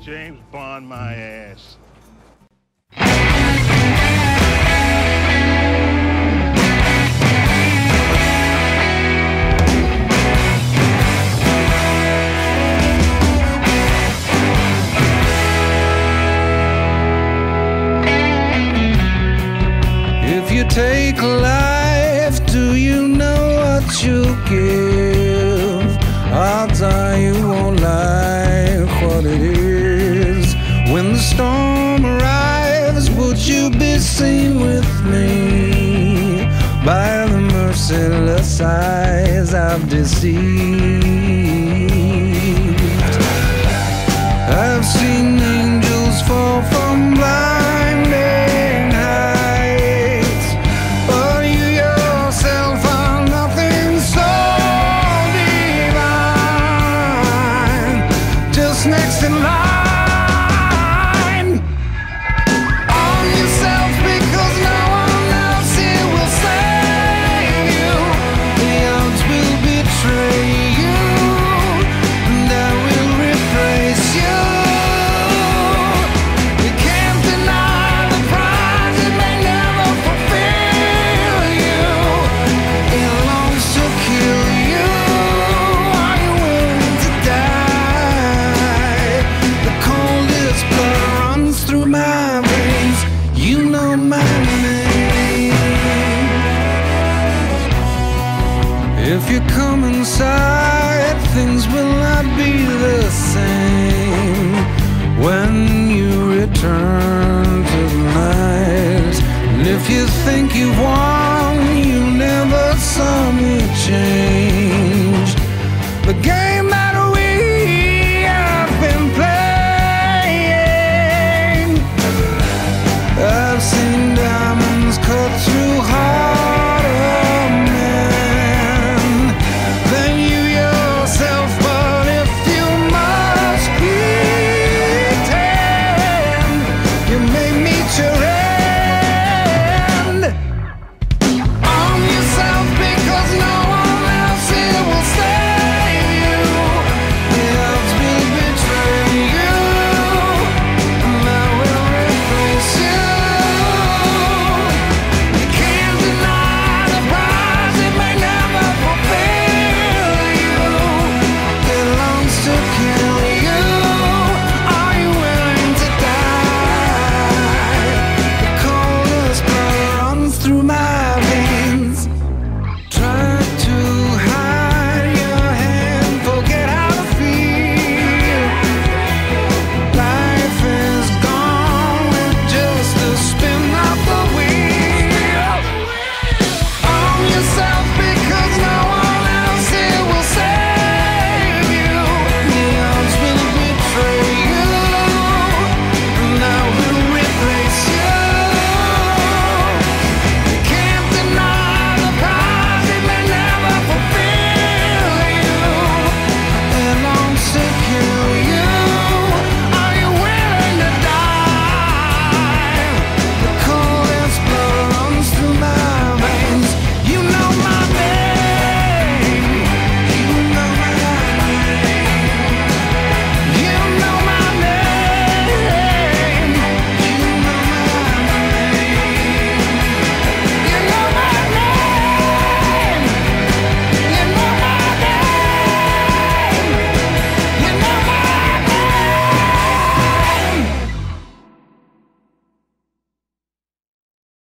James Bond my ass. If you take life, do you know what you'll give? Odds are you won't like what it is. When the storm arrives, would you be seen with me by the merciless eyes I've deceived? I've seen angels fall from blinding heights, but you yourself are nothing so divine. Just next in line. If you come inside, things will not be the same when you return to the night. And if you think you've won, you never saw me change.